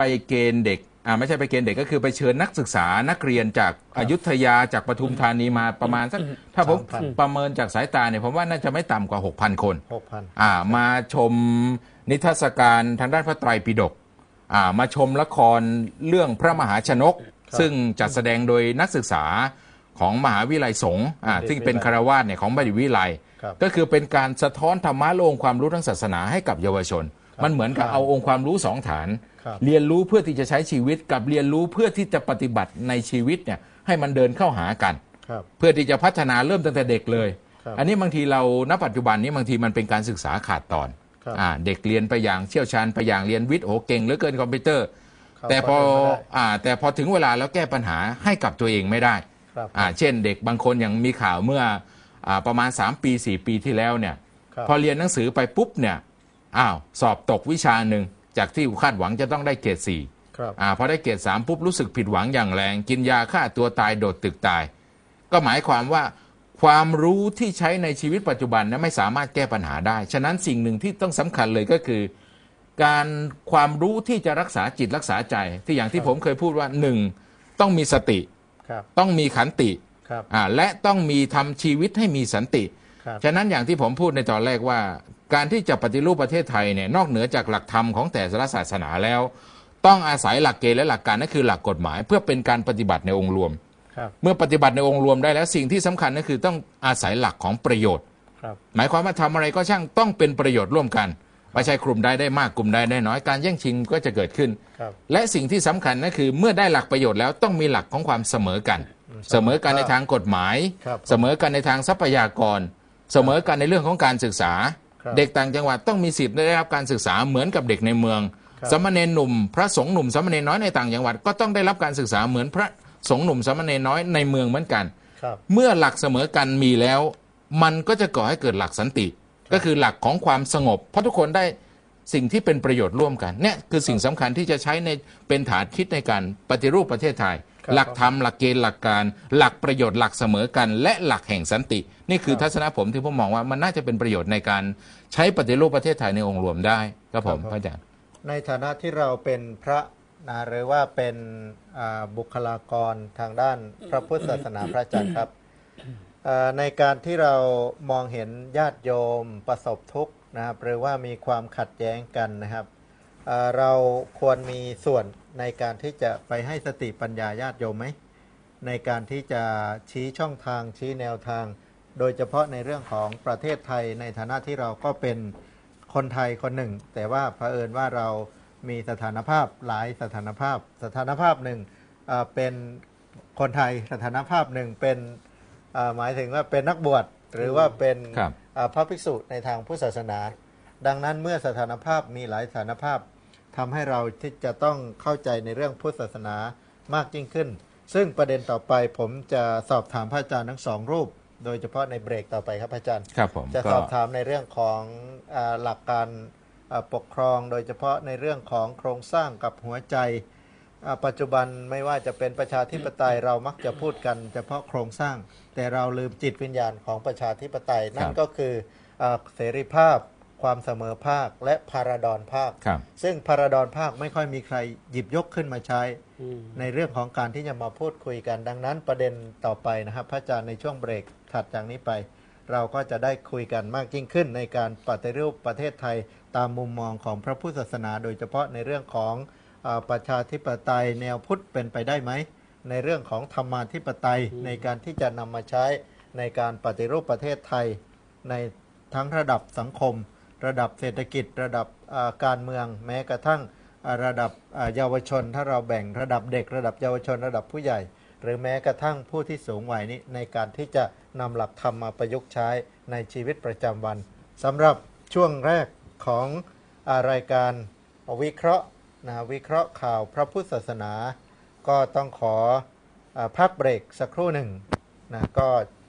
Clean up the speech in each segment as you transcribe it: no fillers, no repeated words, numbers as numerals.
ไปเกณฑ์เด็กไม่ใช่ไปเกณฑ์เด็กก็คือไปเชิญนักศึกษานักเรียนจากอยุธยาจากปทุมธานีมาประมาณสักถ้าผมประเมินจากสายตาเนี่ยผมว่าน่าจะไม่ต่ำกว่า 6,000 คนมาชมนิทรรศการทางด้านพระไตรปิฎกมาชมละครเรื่องพระมหาชนกซึ่งจัดแสดงโดยนักศึกษาของมหาวิทยาลัยสงฆ์ซึ่งเป็นคฤหัสถ์เนี่ยของบัณฑิตวิทยาลัยก็คือเป็นการสะท้อนธรรมะและองค์ความรู้ทางศาสนาให้กับเยาวชนมันเหมือนกับเอาองค์ความรู้สองฐานเรียนรู้เพื่อที่จะใช้ชีวิตกับเรียนรู้เพื่อที่จะปฏิบัติในชีวิตเนี่ยให้มันเดินเข้าหากันเพื่อที่จะพัฒนาเริ่มตั้งแต่เด็กเลยอันนี้บางทีเราณปัจจุบันนี้บางทีมันเป็นการศึกษาขาดตอนเด็กเรียนไปอย่างเชี่ยวชาญไปอย่างเรียนวิทย์โอ้เก่งเหลือเกินคอมพิวเตอร์แต่พอถึงเวลาแล้วแก้ปัญหาให้กับตัวเองไม่ได้เช่นเด็กบางคนอย่างมีข่าวเมื่อประมาณ3 ปี 4 ปีที่แล้วเนี่ยพอเรียนหนังสือไปปุ๊บเนี่ยสอบตกวิชาหนึ่งจากที่คาดหวังจะต้องได้เกรด4พอได้เกรด3ปุ๊บรู้สึกผิดหวังอย่างแรงกินยาฆ่าตัวตายโดดตึกตายก็หมายความว่าความรู้ที่ใช้ในชีวิตปัจจุบันนั้นไม่สามารถแก้ปัญหาได้ฉะนั้นสิ่งหนึ่งที่ต้องสำคัญเลยก็คือการความรู้ที่จะรักษาจิตรักษาใจที่อย่างที่ผมเคยพูดว่า1ต้องมีสติต้องมีขันติและต้องมีทำชีวิตให้มีสันติฉะนั้นอย่างที่ผมพูดในตอนแรกว่าการที่จะปฏิรูปประเทศไทยเนี่ยนอกเหนือจากหลักธรรมของแต่ละศาสนาแล้วต้องอาศัยหลักเกณฑ์และหลักการนั่นคือหลักกฎหมายเพื่อเป็นการปฏิบัติในองค์รวมเมื่อปฏิบัติในองค์รวมได้แล้วสิ่งที่สำคัญก็คือต้องอาศัยหลักของประโยชน์หมายความว่าทำอะไรก็ช่างต้องเป็นประโยชน์ร่วมกันไม่ใช่กลุ่มใดได้มากกลุ่มใดได้น้อยการแย่งชิงก็จะเกิดขึ้นและสิ่งที่สำคัญก็คือเมื่อได้หลักประโยชน์แล้วต้องมีหลักของความเสมอกันในทางกฎหมายเสมอกันในทางทรัพยากรเสมอกันในเรื่องของการศึกษาเด็กต่างจังหวัดต้องมีสิทธิ์ได้รับการศึกษาเหมือนกับเด็กในเมืองสามเณรหนุ่มพระสงฆ์หนุ่มสามเณรน้อยในต่างจังหวัดก็ต้องได้รับการศึกษาเหมือนพระสงฆ์หนุ่มสามเณรน้อยในเมืองเหมือนกันเมื่อหลักเสมอกันมีแล้วมันก็จะก่อให้เกิดหลักสันติก็คือหลักของความสงบเพราะทุกคนได้สิ่งที่เป็นประโยชน์ร่วมกันเนี่ยคือสิ่งสำคัญที่จะใช้ในเป็นฐานคิดในการปฏิรูปประเทศไทยหลักธรรมหลักเกณฑ์หลักการหลักประโยชน์หลักเสมอกันและหลักแห่งสันตินี่คือทัศนะผมที่ผมมองว่ามันน่าจะเป็นประโยชน์ในการใช้ปฏิรูปประเทศไทยในองค์รวมได้ครับผมพระอาจารย์ในฐานะที่เราเป็นพระหรือว่าเป็นบุคลากรทางด้านพระพุทธศาสนาพระอาจารย์ครับในการที่เรามองเห็นญาติโยมประสบทุกข์นะครับหรือว่ามีความขัดแย้งกันนะครับเราควรมีส่วนในการที่จะไปให้สติปัญญาญาติโยมไหมในการที่จะชี้ช่องทางชี้แนวทางโดยเฉพาะในเรื่องของประเทศไทยในฐานะที่เราก็เป็นคนไทยคนหนึ่งแต่ว่าเผอิญว่าเรามีสถานภาพหลายสถานภาพหนึ่งเป็นคนไทยสถานภาพหนึ่งเป็นหมายถึงว่าเป็นนักบวชหรือว่าเป็นพระภิกษุในทางพุทธศาสนาดังนั้นเมื่อสถานภาพมีหลายสถานภาพทำให้เราที่จะต้องเข้าใจในเรื่องพุทธศาสนามากยิ่งขึ้นซึ่งประเด็นต่อไปผมจะสอบถามพระอาจารย์ทั้งสองรูปโดยเฉพาะในเบรกต่อไปครับพระอาจารย์จะสอบถามในเรื่องของหลักการปกครองโดยเฉพาะในเรื่องของโครงสร้างกับหัวใจปัจจุบันไม่ว่าจะเป็นประชาธิปไตยเรามักจะพูดกันเฉพาะโครงสร้างแต่เราลืมจิตวิญญาณของประชาธิปไตยนั่นก็คือเสรีภาพความเสมอภาคและพาราดอนภาคซึ่งพาราดอนภาคไม่ค่อยมีใครหยิบยกขึ้นมาใช้ในเรื่องของการที่จะมาพูดคุยกันดังนั้นประเด็นต่อไปนะครับพระอาจารย์ในช่วงเบรกถัดจากนี้ไปเราก็จะได้คุยกันมากยิ่งขึ้นในการปฏิรูปประเทศไทยตามมุมมองของพระพุทธศาสนาโดยเฉพาะในเรื่องของประชาธิปไตยแนวพุทธเป็นไปได้ไหมในเรื่องของธรรมาธิปไตยในการที่จะนำมาใช้ในการปฏิรูปประเทศไทยในทั้งระดับสังคมระดับเศรษฐกิจระดับการเมืองแม้กระทั่งระดับเยาวชนถ้าเราแบ่งระดับเด็กระดับเยาวชนระดับผู้ใหญ่หรือแม้กระทั่งผู้ที่สูงวัยนี้ในการที่จะนำหลักธรรมมาประยุกต์ใช้ในชีวิตประจำวันสำหรับช่วงแรกของรายการวิเคราะห์วิเคราะห์ข่าวพระพุทธศาสนาก็ต้องขอพักเบรกสักครู่หนึ่งก็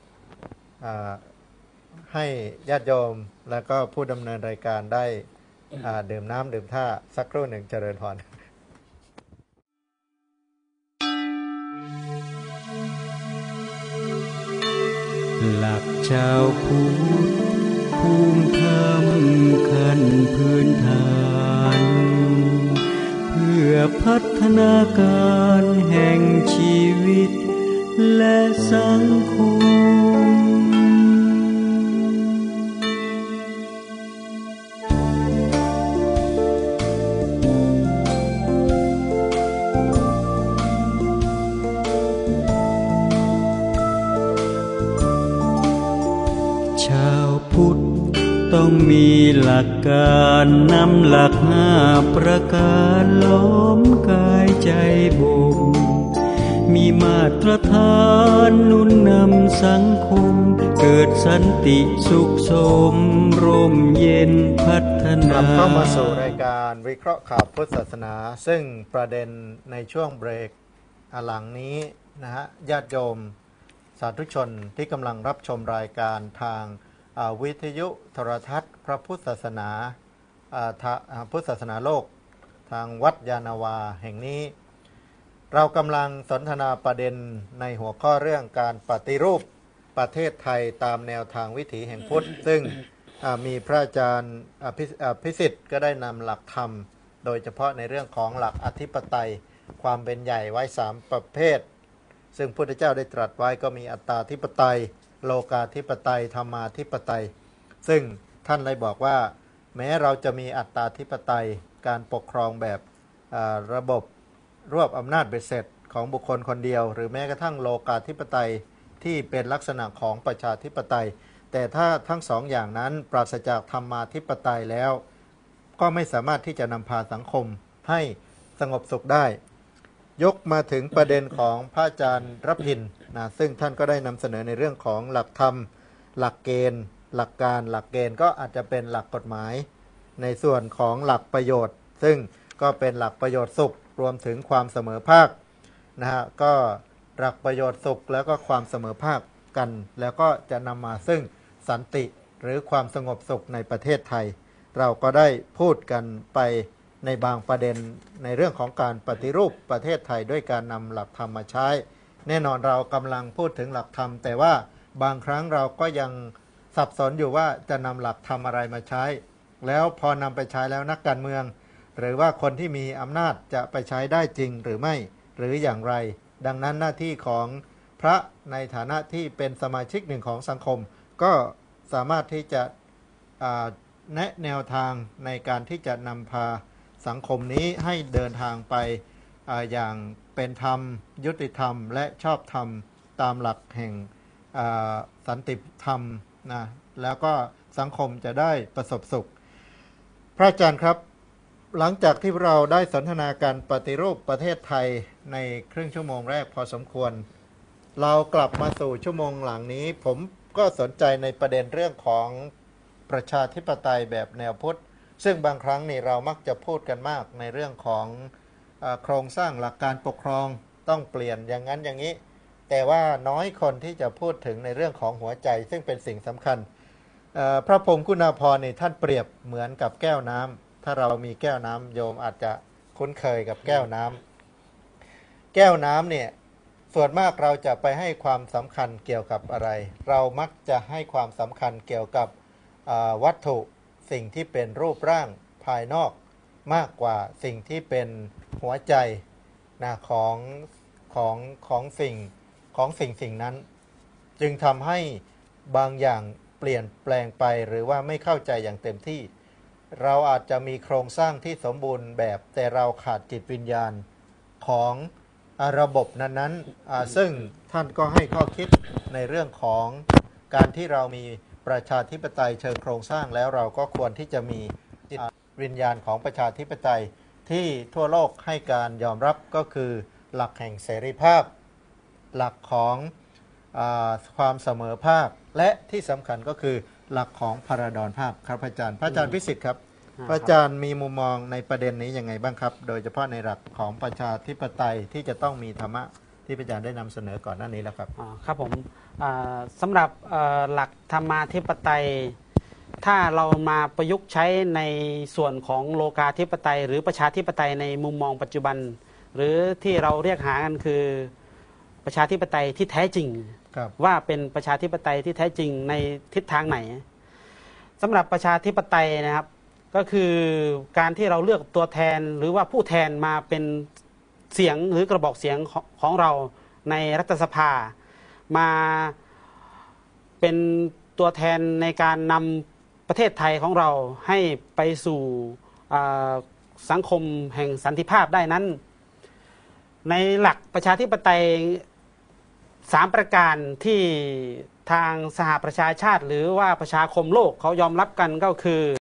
ให้ญาติโยมแล้วก็ผู้ดำเนินรายการได้ดื่มน้ำดื่มท่าสักครู่หนึ่งเจริญพรหลักชาวพุทธภูมิธรรมขั้นพื้นฐานเพื่อพื่อพัฒนาการแห่งชีวิตและสังคมชาวพุทธต้องมีหลักการนำหลัก5 ประการล้อมกายใจบ่มมีมาตรฐานหนุนนำสังคมเกิดสันติสุขสมร่มเย็นพัฒนาเข้ามาสู่รายการวิเคราะห์ข่าวพุทธศาสนาซึ่งประเด็นในช่วงเบรกหลังนี้นะฮะญาติโยมสาธุชนที่กำลังรับชมรายการทางวิทยุโทรทัศน์พระพุทธศาสนาพุทธศาสนาโลกทางวัดยานาวาแห่งนี้เรากำลังสนทนาประเด็นในหัวข้อเรื่องการปฏิรูปประเทศไทยตามแนวทางวิถีแห่งพุทธซึ่งมีพระอาจารย์พิสิทธิ์ก็ได้นำหลักธรรมโดยเฉพาะในเรื่องของหลักอธิปไตยความเป็นใหญ่ไว้3ประเภทซึ่งพระพุทธเจ้าได้ตรัสไว้ก็มีอัตตาธิปไตยโลกาธิปไตยธรรมาธิปไตยซึ่งท่านได้บอกว่าแม้เราจะมีอัตตาธิปไตยการปกครองแบบระบบรวบอำนาจเบ็ดเสร็จของบุคคลคนเดียวหรือแม้กระทั่งโลกาธิปไตยที่เป็นลักษณะของประชาธิปไตยแต่ถ้าทั้ง2 อย่างนั้นปราศจากธรรมาธิปไตยแล้วก็ไม่สามารถที่จะนำพาสังคมให้สงบสุขได้ยกมาถึงประเด็นของพระอาจารย์รพินนะซึ่งท่านก็ได้นำเสนอในเรื่องของหลักธรรมหลักเกณฑ์หลักการหลักเกณฑ์ก็อาจจะเป็นหลักกฎหมายในส่วนของหลักประโยชน์ซึ่งก็เป็นหลักประโยชน์สุขรวมถึงความเสมอภาคนะฮะก็หลักประโยชน์สุขแล้วก็ความเสมอภาคกันแล้วก็จะนำมาซึ่งสันติหรือความสงบสุขในประเทศไทยเราก็ได้พูดกันไปในบางประเด็นในเรื่องของการปฏิรูปประเทศไทยด้วยการนำหลักธรรมมาใช้แน่นอนเรากำลังพูดถึงหลักธรรมแต่ว่าบางครั้งเราก็ยังสับสนอยู่ว่าจะนำหลักธรรมอะไรมาใช้แล้วพอนำไปใช้แล้วนักการเมืองหรือว่าคนที่มีอำนาจจะไปใช้ได้จริงหรือไม่หรืออย่างไรดังนั้นหน้าที่ของพระในฐานะที่เป็นสมาชิกหนึ่งของสังคมก็สามารถที่จะแนะแนวทางในการที่จะนำพาสังคมนี้ให้เดินทางไปอย่างเป็นธรรมยุติธรรมและชอบธรรมตามหลักแห่งสันติธรรมนะแล้วก็สังคมจะได้ประสบสุขพระอาจารย์ครับหลังจากที่เราได้สนทนาการปฏิรูปประเทศไทยในครึ่งชั่วโมงแรกพอสมควรเรากลับมาสู่ชั่วโมงหลังนี้ผมก็สนใจในประเด็นเรื่องของประชาธิปไตยแบบแนวพุทธซึ่งบางครั้งนี่เรามักจะพูดกันมากในเรื่องของโครงสร้างหลักการปกครองต้องเปลี่ยนอย่างนั้นอย่างนี้แต่ว่าน้อยคนที่จะพูดถึงในเรื่องของหัวใจซึ่งเป็นสิ่งสำคัญพระพรหมคุณาภรณ์นี่ท่านเปรียบเหมือนกับแก้วน้ำถ้าเรามีแก้วน้ำโยมอาจจะคุ้นเคยกับแก้วน้ำเนี่ยส่วนมากเราจะไปให้ความสำคัญเกี่ยวกับอะไรเรามักจะให้ความสำคัญเกี่ยวกับวัตถุสิ่งที่เป็นรูปร่างภายนอกมากกว่าสิ่งที่เป็นหัวใจนะของสิ่งนั้นจึงทำให้บางอย่างเปลี่ยนแปลงไปหรือว่าไม่เข้าใจอย่างเต็มที่เราอาจจะมีโครงสร้างที่สมบูรณ์แบบแต่เราขาดจิตวิญญาณของระบบนั้นๆซึ่งท่านก็ให้ข้อคิดในเรื่องของการที่เรามีประชาธิปไตยเชิงโครงสร้างแล้วเราก็ควรที่จะมีจิตวิญญาณของประชาธิปไตยที่ทั่วโลกให้การยอมรับก็คือหลักแห่งเสรีภาพหลักของความเสมอภาคและที่สำคัญก็คือหลักของพราดรภาพครับพระอาจารย์พิสิทธิ์ครับพระอาจารย์มีมุมมองในประเด็นนี้ยังไงบ้างครับโดยเฉพาะในหลักของประชาธิปไตยที่จะต้องมีธรรมะที่พระอาจารย์ได้นำเสนอก่อนหน้านี้แล้วครับครับผมสำหรับหลักธรรมาธิปไตยถ้าเรามาประยุกต์ใช้ในส่วนของโลกาธิปไตยหรือประชาธิปไตยในมุมมองปัจจุบันหรือที่เราเรียกหากันคือประชาธิปไตยที่แท้จริงว่าเป็นประชาธิปไตยที่แท้จริงในทิศทางไหนสำหรับประชาธิปไตยนะครับก็คือการที่เราเลือกตัวแทนหรือว่าผู้แทนมาเป็นเสียงหรือกระบอกเสียงของเราในรัฐสภามาเป็นตัวแทนในการนำประเทศไทยของเราให้ไปสู่สังคมแห่งสันติภาพได้นั้นในหลักประชาธิปไตย3 ประการที่ทางสหประชาชาติหรือว่าประชาคมโลกเขายอมรับกันก็คือ